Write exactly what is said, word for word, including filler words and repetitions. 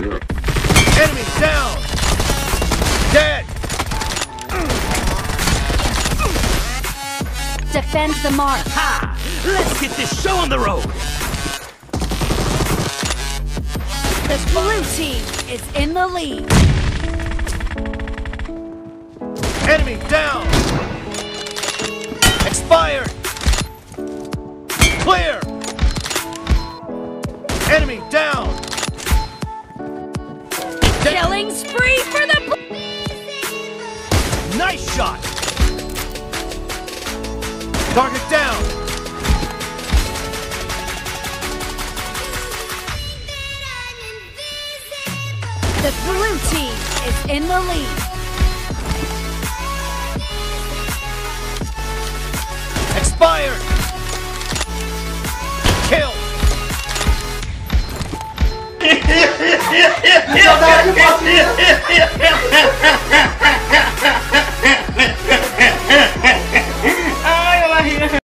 Enemy down! Dead! Defend the mark. Ha! Let's get this show on the road! The blue team is in the lead. Enemy down! Expired! Clear! Enemy down! Killing spree for the... Nice shot! Target down! The blue team is in the lead. Expired! Kill! Saudade de